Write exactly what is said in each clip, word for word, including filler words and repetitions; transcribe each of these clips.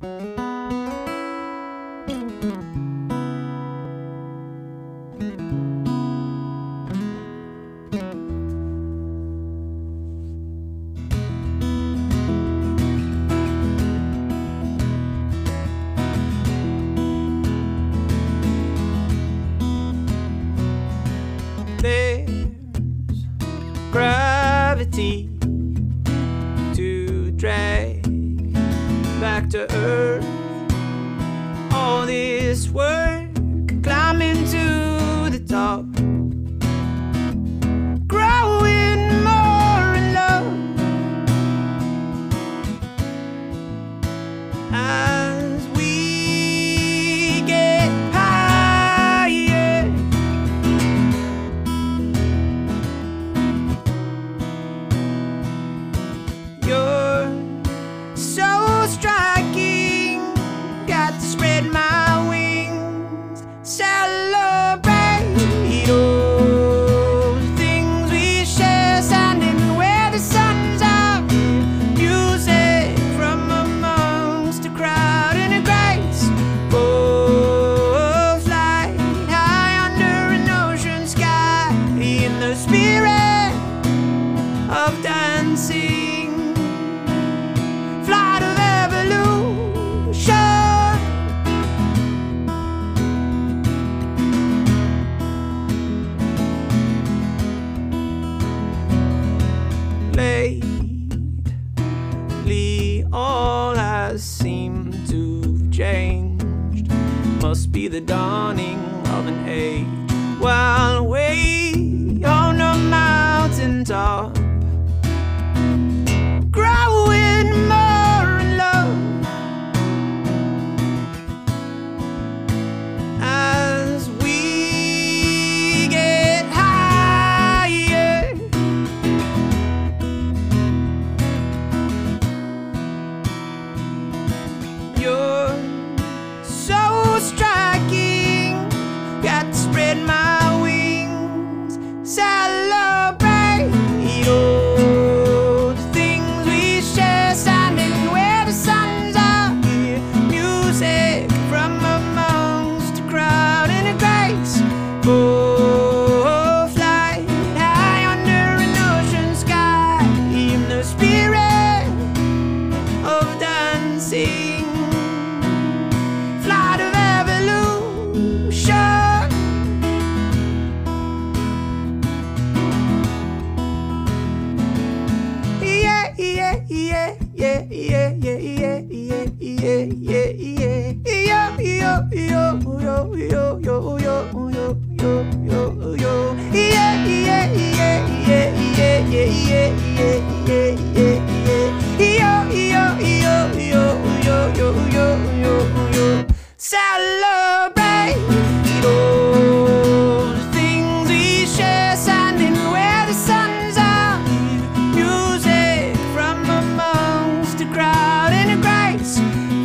There's gravity to drag back to earth. All this work climbing to the top, growing more in love as we get higher. You're so striking, got to spread my wings, celebrate all the things we share, standing where the sun's out, music from amongst a crowd in a grace, oh, flight high under an ocean sky, in the spirit of dancing. Flight of evolution, lately all has seemed to have changed. Must be the dawning of an age, while way on the mountain top, growing more in love as we get higher. You're so striking, got to spread my wings, celebrate all the things we share, standing where the sun's out, hear music from amongst a crowd in a grace, oh, flight high under an ocean sky, in the spirit of dancing. Flight of evolution, yeah, yeah, yeah, yeah, yeah, yeah, yeah, yeah, yeah, yeah, yeah, yo, yo, yo, yo, yo, yo, yo, yo, yo, yo, yo, yeah, yeah, yeah, yeah, yeah, yeah, yeah, yeah, yeah, yeah, yo, yo, yo, yo, yo, yo, yo, yo, yo. Celebrate all the things we share, standing where the sun's out, music from amongst a crowd in a grace,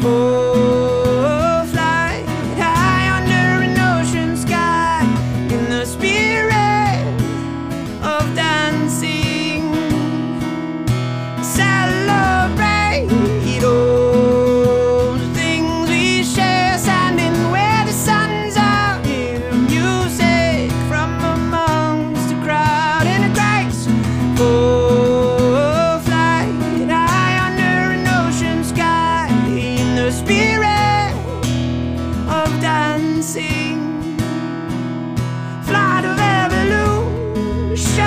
oh, flight high under an ocean sky, in the spirit of dancing. Celebrate all the things we share, standing where the sun's out, hear music from amongst a crowd in a grace, oh, flight high under an ocean sky, in the spirit of dancing. Flight of evolution,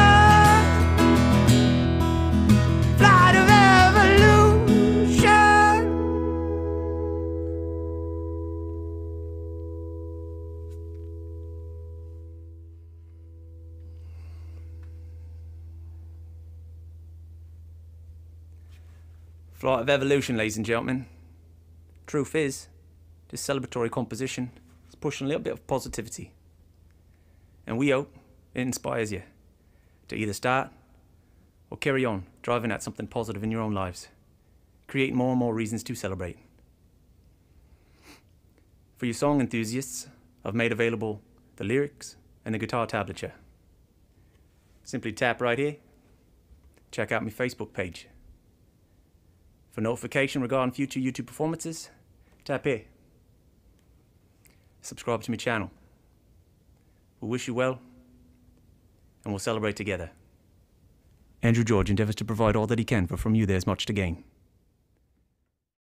flight of evolution. Flight of evolution, ladies and gentlemen. Truth is, this celebratory composition is pushing a little bit of positivity. And we hope it inspires you to either start or carry on driving at something positive in your own lives, create more and more reasons to celebrate. For you song enthusiasts, I've made available the lyrics and the guitar tablature. Simply tap right here, check out my Facebook page. For notification regarding future YouTube performances, tap here. Subscribe to my channel. We'll wish you well, and we'll celebrate together. Andrew George endeavours to provide all that he can, for from you there's much to gain.